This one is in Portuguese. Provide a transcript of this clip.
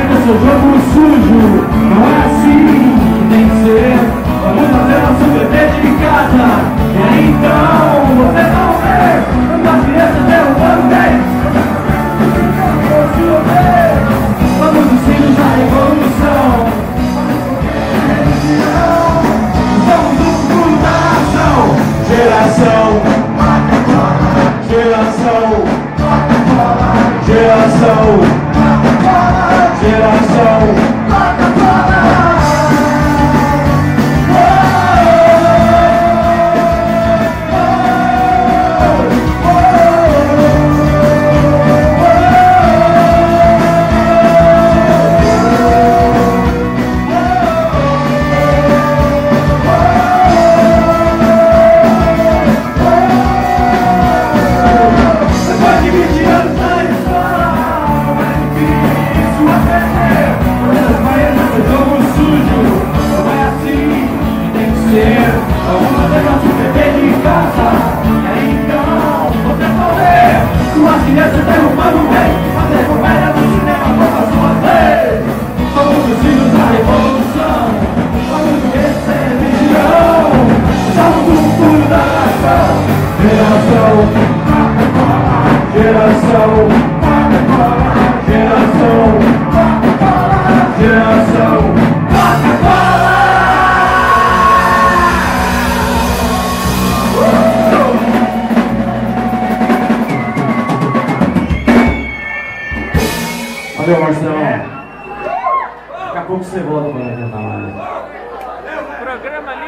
Apresenta seu jogo sujo. Não é assim que tem que ser. Vamos fazer nosso dever de casa. E aí então você não vê uma criança derrubando bem. Vamos os filhos da revolução. Somos o futuro da nação. Geração, geração, geração, geração. Vamos fazer nosso dever de casa. E aí então você vai ver suas crianças derrubando bem. Fazer comédia no cinema com a sua vez. Somos os filhos da revolução. Vamos vencer a religião. Somos o futuro da nação. Geração, geração, geração, geração. Valeu, Marcelo. Daqui a pouco você volta para cantar mais. Programa